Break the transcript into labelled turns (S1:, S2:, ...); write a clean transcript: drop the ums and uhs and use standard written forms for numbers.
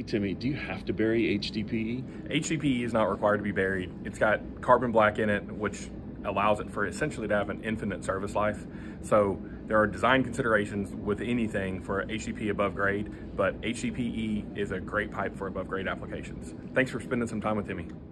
S1: Timmy, do you have to bury HDPE?
S2: HDPE is not required to be buried. It's got carbon black in it, which allows it for essentially to have an infinite service life. So there are design considerations with anything for HDPE above grade, but HDPE is a great pipe for above grade applications. Thanks for spending some time with Timmy.